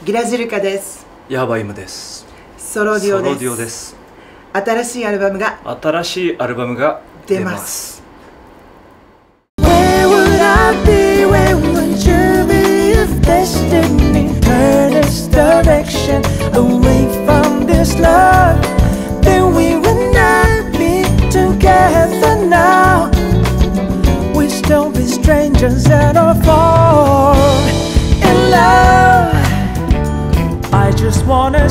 ギラジルカです。 ヤバイムです。 ソロデュオです。新しいアルバムが出ます。 I just wanna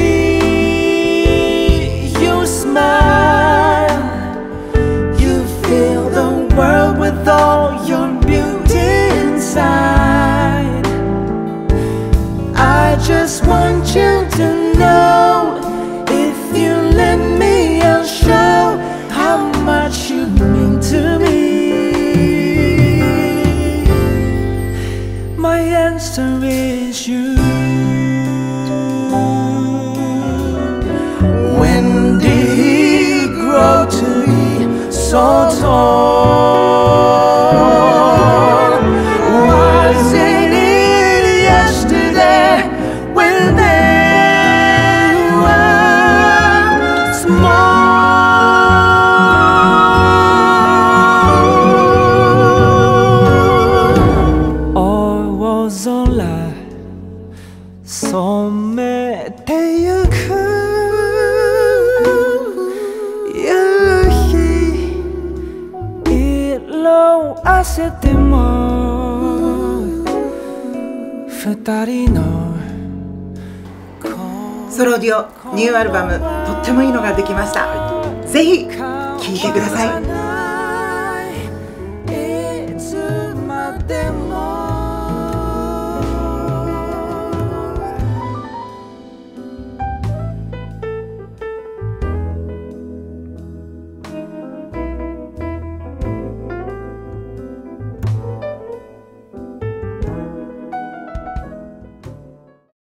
see you smile. You fill the world with all your beauty inside. I just want you to know, if you let me, I'll show how much you mean to me. My answer is you. When did he grow to be so tall? Wasn't it yesterday when they were small? Or was a lie, 染めてゆく汗でも二人のソロデュオニューアルバム、とってもいいのができました。ぜひ聴いてください。